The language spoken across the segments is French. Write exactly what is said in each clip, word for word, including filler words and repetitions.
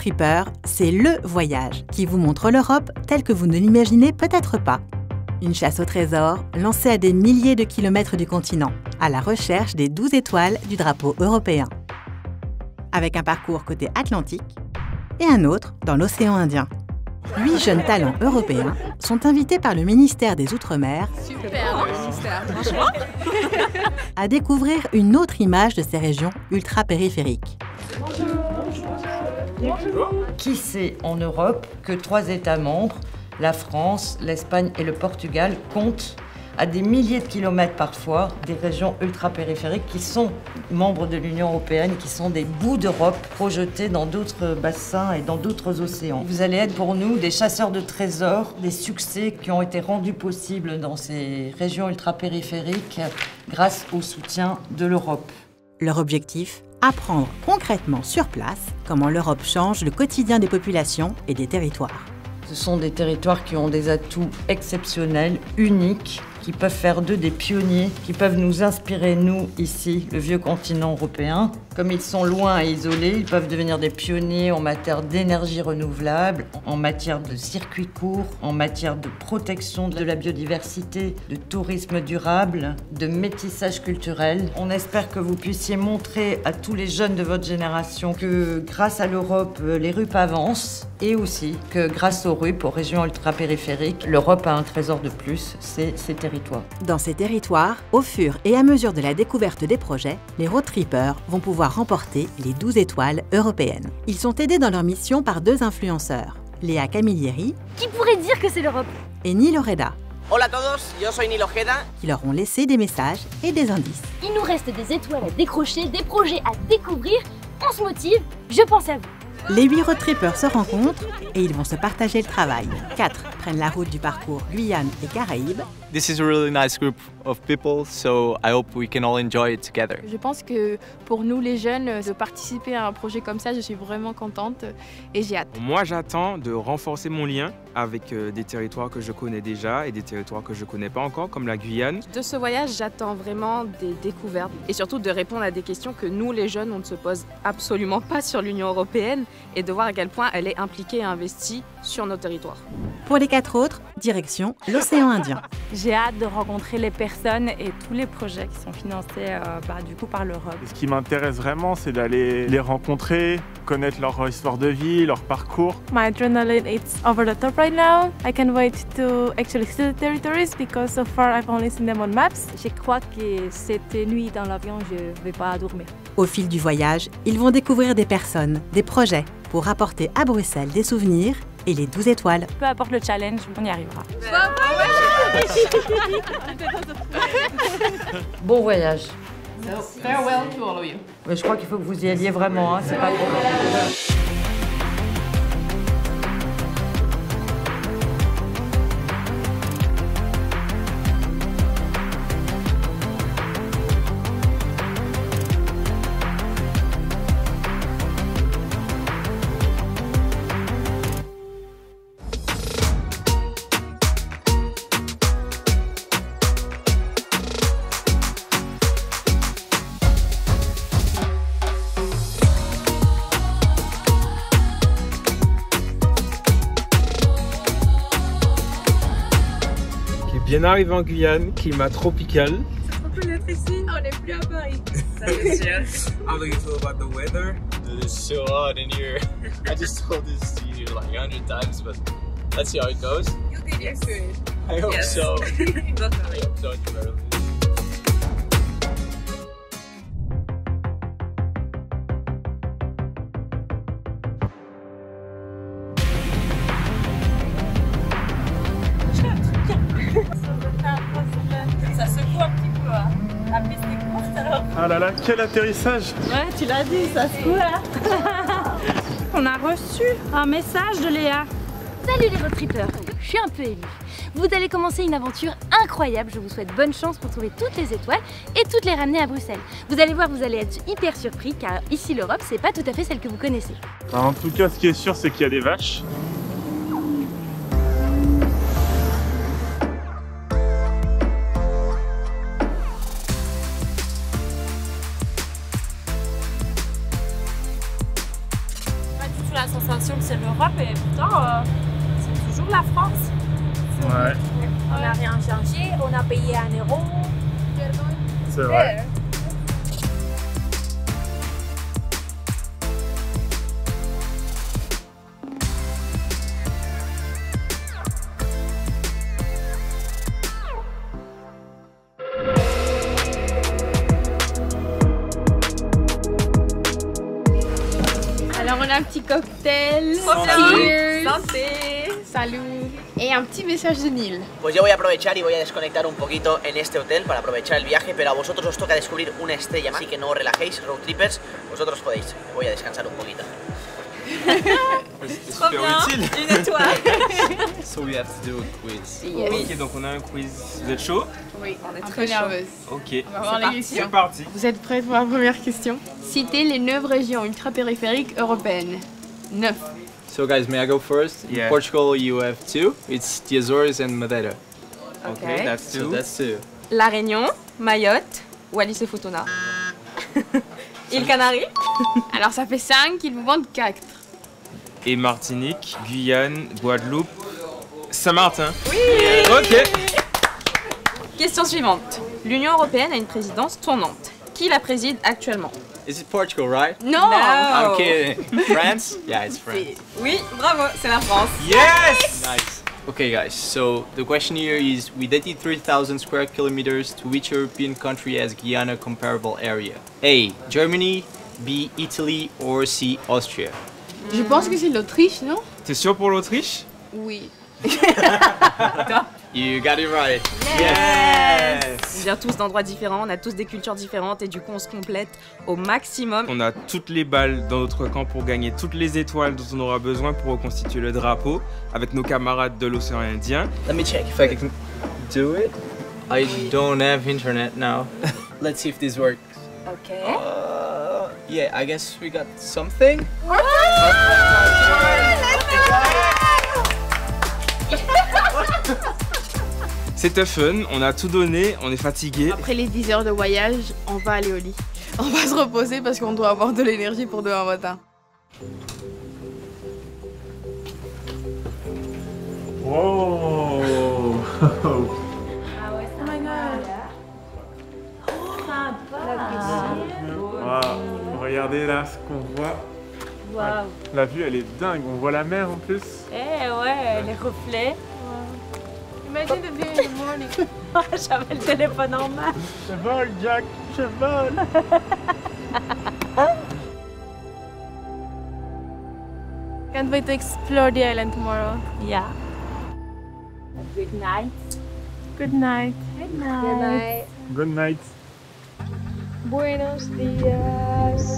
Eurotripper, c'est le voyage qui vous montre l'Europe telle que vous ne l'imaginez peut-être pas. Une chasse au trésor lancée à des milliers de kilomètres du continent, à la recherche des douze étoiles du drapeau européen. Avec un parcours côté Atlantique et un autre dans l'océan Indien. Huit jeunes talents européens sont invités par le ministère des Outre-mer à découvrir une autre image de ces régions ultra-périphériques. Qui sait en Europe que trois États membres, la France, l'Espagne et le Portugal, comptent à des milliers de kilomètres parfois des régions ultra-périphériques qui sont membres de l'Union européenne, qui sont des bouts d'Europe projetés dans d'autres bassins et dans d'autres océans. Vous allez être pour nous des chasseurs de trésors, des succès qui ont été rendus possibles dans ces régions ultra-périphériques grâce au soutien de l'Europe. Leur objectif ? Apprendre concrètement sur place comment l'Europe change le quotidien des populations et des territoires. Ce sont des territoires qui ont des atouts exceptionnels, uniques, qui peuvent faire d'eux des pionniers, qui peuvent nous inspirer, nous, ici, le vieux continent européen. Comme ils sont loin et isolés, ils peuvent devenir des pionniers en matière d'énergie renouvelable, en matière de circuits courts, en matière de protection de la biodiversité, de tourisme durable, de métissage culturel. On espère que vous puissiez montrer à tous les jeunes de votre génération que grâce à l'Europe, les R U P avancent et aussi que grâce aux R U P, aux régions ultra-périphériques, l'Europe a un trésor de plus, c'est ces territoires. Dans ces territoires, au fur et à mesure de la découverte des projets, les roadtrippers vont pouvoir remporter les douze étoiles européennes. Ils sont aidés dans leur mission par deux influenceurs, Léa Camilleri, qui pourrait dire que c'est l'Europe, et Nil Ojeda, Hola a todos, yo soy Nil Ojeda, qui leur ont laissé des messages et des indices. Il nous reste des étoiles à décrocher, des projets à découvrir. On se motive, je pense à vous. Les huit roadtrippers se rencontrent et ils vont se partager le travail. Quatre prennent la route du parcours Guyane et Caraïbes. This is a really nice group of people, so I hope we can all enjoy it together. Je pense que pour nous les jeunes, de participer à un projet comme ça, je suis vraiment contente et j'ai hâte. Moi j'attends de renforcer mon lien avec des territoires que je connais déjà et des territoires que je ne connais pas encore, comme la Guyane. De ce voyage, j'attends vraiment des découvertes et surtout de répondre à des questions que nous les jeunes, on ne se pose absolument pas sur l'Union européenne et de voir à quel point elle est impliquée et investie sur nos territoires. Pour les quatre autres, direction l'océan Indien. J'ai hâte de rencontrer les personnes et tous les projets qui sont financés euh, bah, du coup par l'Europe. Ce qui m'intéresse vraiment, c'est d'aller les rencontrer, connaître leur histoire de vie, leur parcours. My adrenaline is over the top right now. I can't wait to actually see the territories because so far I've only seen them on maps. Je crois que cette nuit dans l'avion, je ne vais pas dormir. Au fil du voyage, ils vont découvrir des personnes, des projets pour apporter à Bruxelles des souvenirs et les douze étoiles. Peu importe le challenge, on y arrivera. Bon voyage. So, farewell to all of you. Mais je crois qu'il faut que vous y alliez vraiment, hein, c'est pas pour... Bien arrivé en Guyane, climat tropical. C'est trop cool d'être ici, on n'est plus à Paris. Ça c'est sûr. How do you feel about the weather? It is so hot in here. I just told this to you like a hundred times, but let's see how it goes. You'll get used to it. I hope Yes. so. Definitely. I hope so too. Ça secoue un petit peu, hein. La piste est courte alors. Ah là là, quel atterrissage! Ouais, tu l'as dit, ça secoue là. On a reçu un message de Léa. Salut les roadtrippers, je suis un peu élue. Vous allez commencer une aventure incroyable, je vous souhaite bonne chance pour trouver toutes les étoiles et toutes les ramener à Bruxelles. Vous allez voir, vous allez être hyper surpris car ici l'Europe, c'est pas tout à fait celle que vous connaissez. En tout cas, ce qui est sûr, c'est qu'il y a des vaches. toujours la sensation que c'est l'Europe et pourtant euh, c'est toujours la France. Ouais. On n'a rien changé, on a payé un euro. C'est vrai. Alors on a un petit cocktail. Santé. Santé. Salut. Et un petit message de Neil. Pues yo voy a aprovechar y voy a desconectar un poquito en este hotel para aprovechar el viaje, pero a vosotros os toca descubrir una estrella más, así que no os relajéis, road trippers, vosotros podéis. Voy a descansar un poquito. Trop bien, une étoile. So we have to do a quiz. Yes. Ok, donc on a un quiz. Vous êtes chaud? Oui, on est Un très peu nerveuse. Ok. On va voir les questions. C'est parti. Vous êtes prêts pour la première question? Citez les neuf régions ultrapériphériques européennes. neuf. So guys, may I go first? Yeah. In Portugal you have two. It's the Azores and Madeira. Ok, that's So two. that's two. La Réunion, Mayotte, Wallis et Futuna. Îles Canaries. Alors ça fait cinq, il vous manque quatre. Et Martinique, Guyane, Guadeloupe, Saint-Martin. Oui. Ok. Question suivante. L'Union européenne a une présidence tournante. Qui la préside actuellement? Is it Portugal, right? Non. I'm kidding. France? Yeah, it's France. Oui, bravo, c'est la France. Yes. Nice. Okay guys, so the question here is, with eighty-three thousand square kilometers, to which European country has Guyana comparable area? A. Germany, B. Italy, or C. Austria? Je pense que c'est l'Autriche, non? T'es sûr pour l'Autriche? Oui. You got it right. Yes. On vient tous d'endroits différents, on a tous des cultures différentes et du coup on se complète au maximum. On a toutes les balles dans notre camp pour gagner toutes les étoiles dont on aura besoin pour reconstituer le drapeau avec nos camarades de l'océan Indien. Let me check if I can do it. I don't have internet now. Let's see if this works. Ok. Uh, yeah, I guess we got something. C'était fun, on a tout donné, on est fatigué. Après les dix heures de voyage, on va aller au lit. On va se reposer parce qu'on doit avoir de l'énergie pour demain matin. Wow. Wow. Regardez là ce qu'on voit. Waouh. La vue elle est dingue, on voit la mer en plus. Eh ouais, les reflets. Imagine the view in the morning. J'avais le téléphone en main. Je vole Jack, je vole. Can't wait to explore the island tomorrow. Yeah. Good night. Good night. Good night. Good night. Buenos días.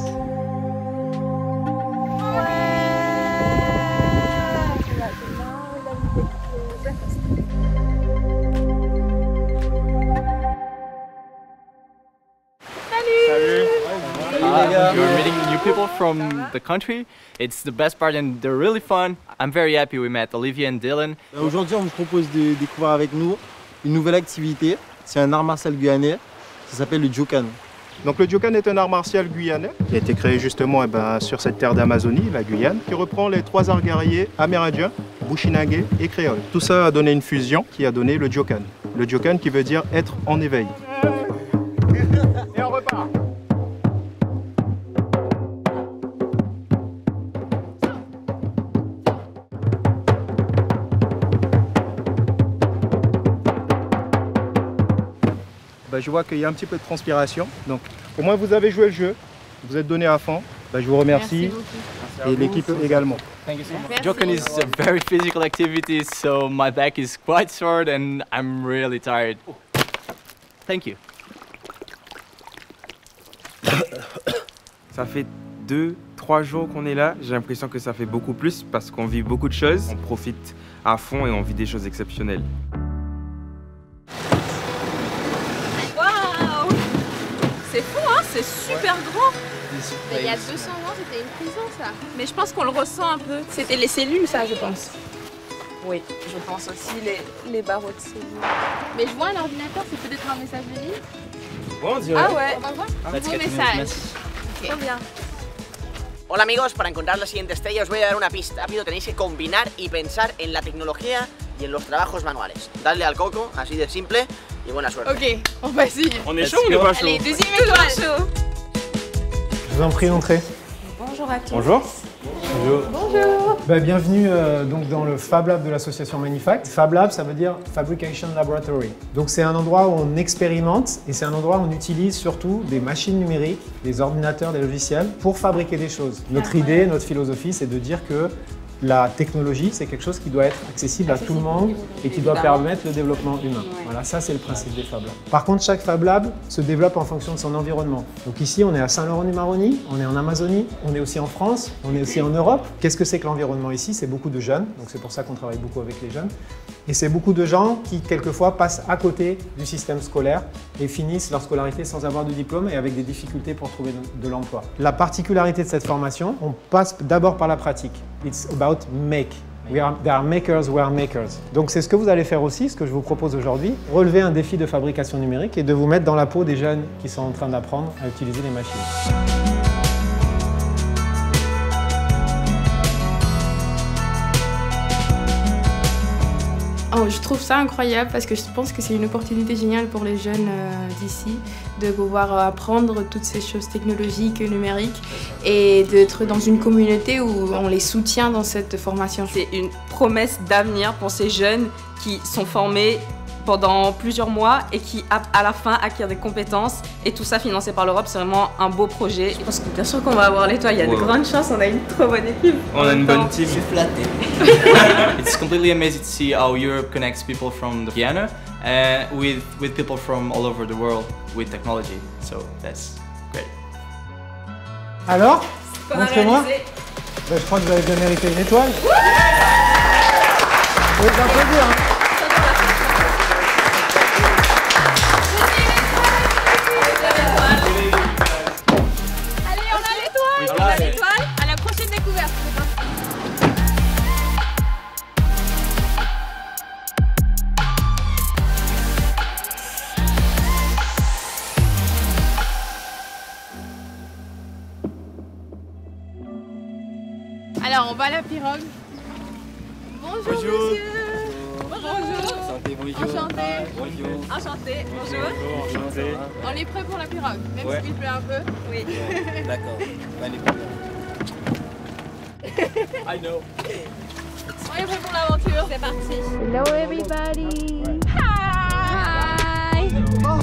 Uh, you're meeting new people from the country. It's the best part and they're really fun. I'm very happy we met Olivia and Dylan. Aujourd'hui, on vous propose de découvrir avec nous une nouvelle activité. C'est un art martial guyanais. Ça s'appelle le Jokan. Donc le Jokan est un art martial guyanais qui a été créé justement eh ben, sur cette terre d'Amazonie, la Guyane, qui reprend les trois arts guerriers amérindiens, bushinagé et créole. Tout ça a donné une fusion qui a donné le Jokan. Le Jokan qui veut dire être en éveil. Et on repart. Bah, je vois qu'il y a un petit peu de transpiration. Donc, au moins, vous avez joué le jeu. Vous êtes donné à fond. Bah, je vous remercie. Et l'équipe également. Thank you so much. Jokan is a very physical activity, so my back is quite sore and I'm really tired. Thank you. Ça fait deux, trois jours qu'on est là. J'ai l'impression que ça fait beaucoup plus parce qu'on vit beaucoup de choses. On profite à fond et on vit des choses exceptionnelles. Waouh! C'est fou, hein? C'est super grand. Mais il y a deux cents ans, c'était une prison, ça. Mais je pense qu'on le ressent un peu. C'était les cellules, ça, je pense. Oui, je pense aussi les, les barreaux de cellules. Mais je vois un ordinateur, c'est peut-être un message de vie. Bon, on dirait. Ah ouais. On va voir. Let's Nouveau get to know message. this message. Trop bien. Hola amigos, para encontrar la siguiente estrella os voy a dar una pista. Rápido, tenéis que combinar y pensar en la tecnología y en los trabajos manuales. Dadle al coco, así de simple, y buena suerte. Ok, on va essayer. On est chaud ou on est pas chaud? Allez, deuxième étoile. Chaud. Je vous en prie d'entrer. Bonjour à tous. Bonjour. Bonjour. Bonjour. Bah, bienvenue euh, donc dans le Fab Lab de l'association Manifact. Fab Lab, ça veut dire Fabrication Laboratory. Donc c'est un endroit où on expérimente et c'est un endroit où on utilise surtout des machines numériques, des ordinateurs, des logiciels pour fabriquer des choses. Notre idée, notre philosophie, c'est de dire que la technologie, c'est quelque chose qui doit être accessible à tout le monde et qui doit permettre le développement humain. Voilà, ça c'est le principe des Fab Labs. Par contre, chaque Fab Lab se développe en fonction de son environnement. Donc ici, on est à Saint-Laurent-du-Maroni, on est en Amazonie, on est aussi en France, on est aussi en Europe. Qu'est-ce que c'est que l'environnement ici? C'est beaucoup de jeunes, donc c'est pour ça qu'on travaille beaucoup avec les jeunes. Et c'est beaucoup de gens qui, quelquefois, passent à côté du système scolaire et finissent leur scolarité sans avoir de diplôme et avec des difficultés pour trouver de, de l'emploi. La particularité de cette formation, on passe d'abord par la pratique. It's about make. We are, there are makers, we are makers. Donc c'est ce que vous allez faire aussi, ce que je vous propose aujourd'hui, relever un défi de fabrication numérique et de vous mettre dans la peau des jeunes qui sont en train d'apprendre à utiliser les machines. Oh, je trouve ça incroyable parce que je pense que c'est une opportunité géniale pour les jeunes euh, d'ici de pouvoir apprendre toutes ces choses technologiques, numériques et d'être dans une communauté où on les soutient dans cette formation. C'est une promesse d'avenir pour ces jeunes qui sont formés pendant plusieurs mois et qui, à la fin, acquièrent des compétences. Et tout ça financé par l'Europe, c'est vraiment un beau projet. Je pense que bien sûr qu'on va avoir l'étoile, il y a wow. de grandes chances, on a une trop bonne équipe. On a une bonne team. Je suis flatté. It's completely amazing to see how Europe connects people from Guyana uh, with, with people from all over the world with technology. So that's great. Alors, montrez-moi. Ben, je crois que vous avez bien mérité une étoile. Vous pouvez applaudir, hein. Alors on va à la pirogue. Bonjour, bonjour. Monsieur. Bonjour. Enchanté, bonjour. Enchanté. Bonjour. Enchanté. Bonjour. Bonjour, enchanté. On est prêt pour la pirogue, même ouais. s'il pleut un peu. Oui. D'accord. Allez. I know. On est prêt pour l'aventure. C'est parti. Hello everybody. Hi.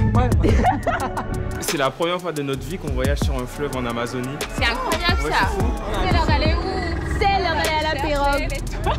C'est la première fois de notre vie qu'on voyage sur un fleuve en Amazonie. C'est incroyable ouais, ça. C'est l'heure d'aller où? C'est l'heure d'aller à la pirogue.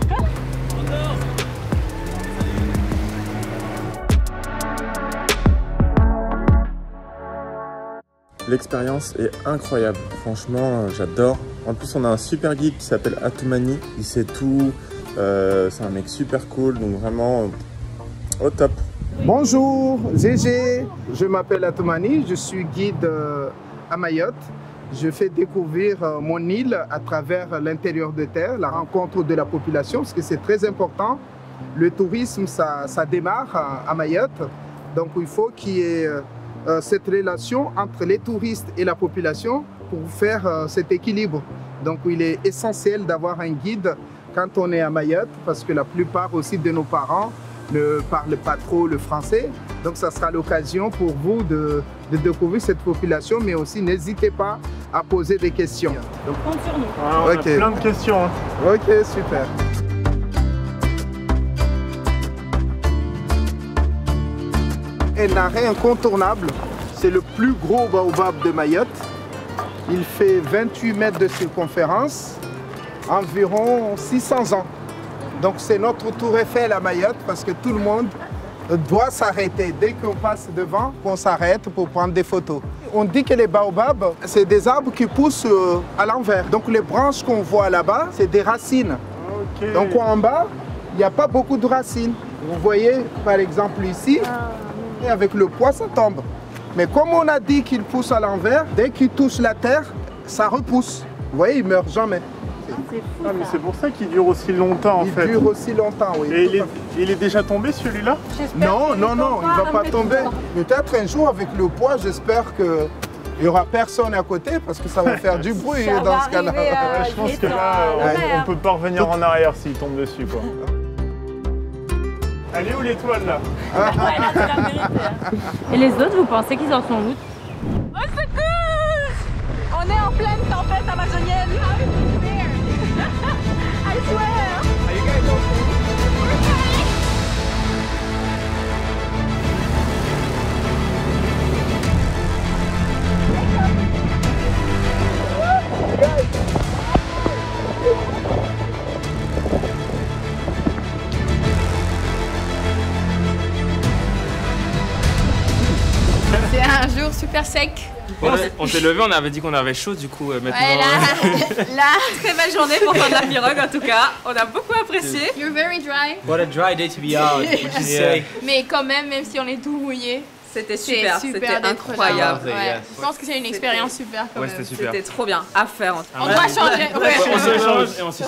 L'expérience est incroyable, franchement j'adore. En plus on a un super guide qui s'appelle Atoumani, il sait tout, euh, c'est un mec super cool, donc vraiment au top. Bonjour, G G, je m'appelle Atoumani, je suis guide à Mayotte. Je fais découvrir mon île à travers l'intérieur de terre, la rencontre de la population, parce que c'est très important. Le tourisme, ça, ça démarre à Mayotte, donc il faut qu'il y ait euh, cette relation entre les touristes et la population pour faire euh, cet équilibre. Donc il est essentiel d'avoir un guide quand on est à Mayotte, parce que la plupart aussi de nos parents ne parlent pas trop le français. Donc ça sera l'occasion pour vous de, de découvrir cette population, mais aussi n'hésitez pas à poser des questions. Donc compte sur nous. Ah, on okay. a plein de questions. Hein. Ok, super. Un arrêt incontournable, c'est le plus gros baobab de Mayotte. Il fait vingt-huit mètres de circonférence, environ six cents ans. Donc c'est notre tour Eiffel à Mayotte parce que tout le monde doit s'arrêter. Dès qu'on passe devant, on s'arrête pour prendre des photos. On dit que les baobabs, c'est des arbres qui poussent à l'envers. Donc les branches qu'on voit là-bas, c'est des racines. Okay. Donc en bas, il n'y a pas beaucoup de racines. Vous voyez par exemple ici, et avec le poids, ça tombe. Mais comme on a dit qu'il pousse à l'envers, dès qu'il touche la terre, ça repousse. Vous voyez, il ne meurt jamais. C'est ah, mais c'est pour ça qu'il dure aussi longtemps en il fait. Il dure aussi longtemps, oui. Et il est, il est déjà tombé celui-là? Non, non, non, il ne va pas tomber. Peut-être un jour avec le poids, j'espère que Il n'y aura personne à côté parce que ça va faire du bruit ça dans ce cas-là. Euh, je pense que là, on ne peut pas revenir en arrière s'il tombe dessus, quoi. Elle est où l'étoile là? Ouais, là, c'est la vérité. Et les autres, vous pensez qu'ils en sont où? Au secours! On est en pleine tempête amazonienne. I swear! Are you guys okay? C'est un jour super sec. On, on s'est levé, on avait dit qu'on avait chaud, du coup euh, maintenant. Ouais, là, là. Très belle journée pour faire de la pirogue en tout cas. On a beaucoup apprécié. You're very dry. What a dry day to be out, would you say? Mais quand même, même si on est tout mouillé, c'était super, c'était incroyable. Ouais. Je pense que c'est une expérience super quand ouais, même. C'était super. C'était trop bien à faire. On ah, doit changer. Ouais. On se change et on se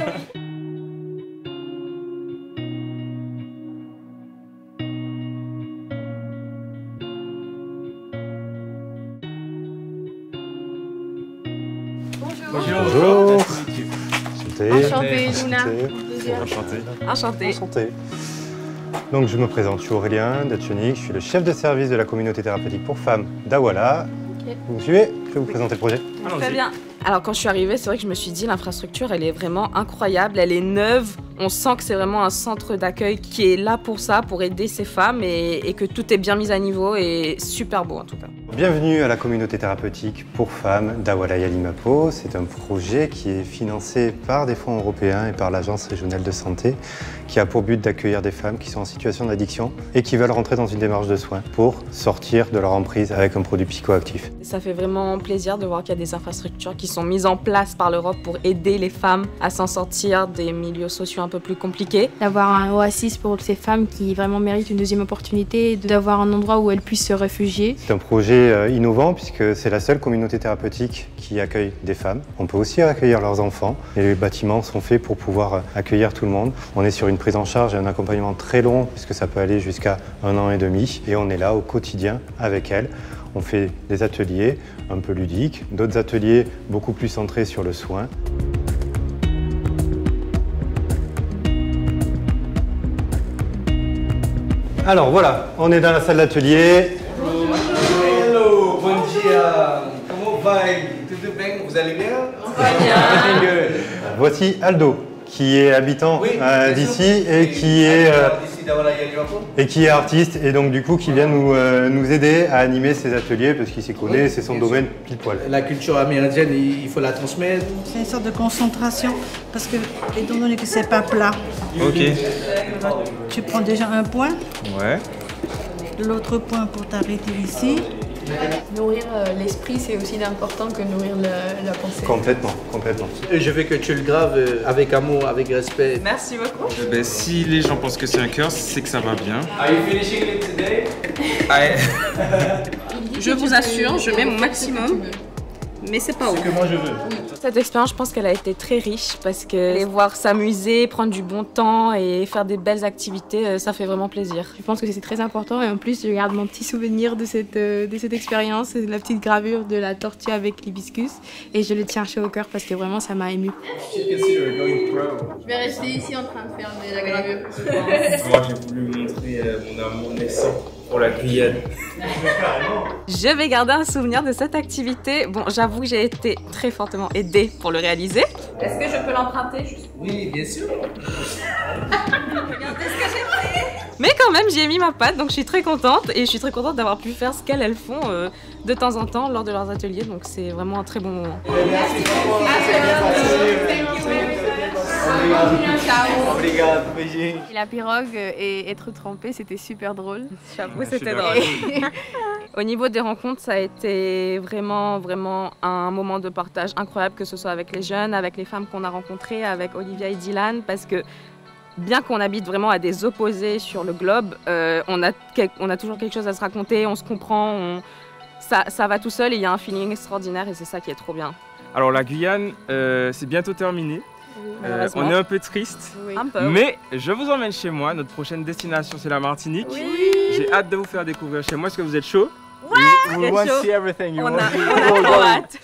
Bonjour. Enchanté. Enchanté, Luna. Enchanté. Enchanté. Enchanté. Donc je me présente, je suis Aurélien Datchenik, je suis le chef de service de la communauté thérapeutique pour femmes d'Awala. Okay. Vous me suivez? Je vais vous présenter le projet. Très bien. Alors quand je suis arrivée, c'est vrai que je me suis dit l'infrastructure elle est vraiment incroyable, elle est neuve. On sent que c'est vraiment un centre d'accueil qui est là pour ça, pour aider ces femmes et, et que tout est bien mis à niveau et super beau en tout cas. Bienvenue à la communauté thérapeutique pour femmes d'Awala Yalimapo. C'est un projet qui est financé par des fonds européens et par l'Agence régionale de santé qui a pour but d'accueillir des femmes qui sont en situation d'addiction et qui veulent rentrer dans une démarche de soins pour sortir de leur emprise avec un produit psychoactif. Ça fait vraiment plaisir de voir qu'il y a des infrastructures qui sont mises en place par l'Europe pour aider les femmes à s'en sortir des milieux sociaux un peu plus compliqués. D'avoir un oasis pour ces femmes qui vraiment méritent une deuxième opportunité, d'avoir un endroit où elles puissent se réfugier. C'est un projet innovant puisque c'est la seule communauté thérapeutique qui accueille des femmes. On peut aussi accueillir leurs enfants et les bâtiments sont faits pour pouvoir accueillir tout le monde. On est sur une prise en charge et un accompagnement très long puisque ça peut aller jusqu'à un an et demi et on est là au quotidien avec elles. On fait des ateliers un peu ludiques, d'autres ateliers beaucoup plus centrés sur le soin. Alors voilà, on est dans la salle d'atelier. Bonjour. Hello, bon dia. Comment va? Tout bien? Vous allez bien? Bien. Voici Aldo, qui est habitant oui, euh, d'ici et qui est euh, et qui est artiste et donc du coup qui vient nous, euh, nous aider à animer ces ateliers parce qu'il s'y connaît, oui, c'est son domaine sûr. Pile poil. La culture amérindienne, il faut la transmettre. C'est une sorte de concentration parce que étant donné que c'est pas plat, ok. Tu prends déjà un point, ouais. L'autre point pour t'arrêter ici. Nourrir euh, l'esprit, c'est aussi important que nourrir le, la pensée. Complètement, complètement. Et je veux que tu le graves avec amour, avec respect. Merci beaucoup. Eh ben, si les gens pensent que c'est un cœur, c'est que ça va bien. Are you finishing it today? Je vous assure, je mets mon maximum. Mais c'est pas haut. C'est que moi je veux. Cette expérience, je pense qu'elle a été très riche parce que les voir s'amuser, prendre du bon temps et faire des belles activités, ça fait vraiment plaisir. Je pense que c'est très important et en plus, je garde mon petit souvenir de cette, de cette expérience, c'est la petite gravure de la tortue avec l'hibiscus et je le tiens chaud au cœur parce que vraiment, ça m'a ému. Je vais rester ici en train de faire de la gravure. Moi, j'ai voulu montrer mon amour naissant pour la Guyane. Je vais garder un souvenir de cette activité. Bon, j'avoue que j'ai été très fortement aidée pour le réaliser. Est-ce que je peux l'emprunter? Oui, bien sûr. Regardez ce que j'ai fait. Mais quand même, j'y ai mis ma patte, donc je suis très contente. Et je suis très contente d'avoir pu faire ce qu'elles elles font euh, de temps en temps lors de leurs ateliers. Donc c'est vraiment un très bon moment. Merci. Et la pirogue et être trempée, c'était super drôle. J'avoue, c'était drôle. Au niveau des rencontres, ça a été vraiment, vraiment un moment de partage incroyable, que ce soit avec les jeunes, avec les femmes qu'on a rencontrées, avec Olivia et Dylan, parce que bien qu'on habite vraiment à des opposés sur le globe, euh, on, a on a toujours quelque chose à se raconter, on se comprend, on... Ça, ça va tout seul et il y a un feeling extraordinaire et c'est ça qui est trop bien. Alors la Guyane, euh, c'est bientôt terminé. Euh, on est un peu triste, oui. un peu. Mais je vous emmène chez moi. Notre prochaine destination, c'est la Martinique. Oui. J'ai hâte de vous faire découvrir chez moi. Est-ce que vous êtes chaud? Oui. We, we want to see everything. You On want a, to- on a trop hâte.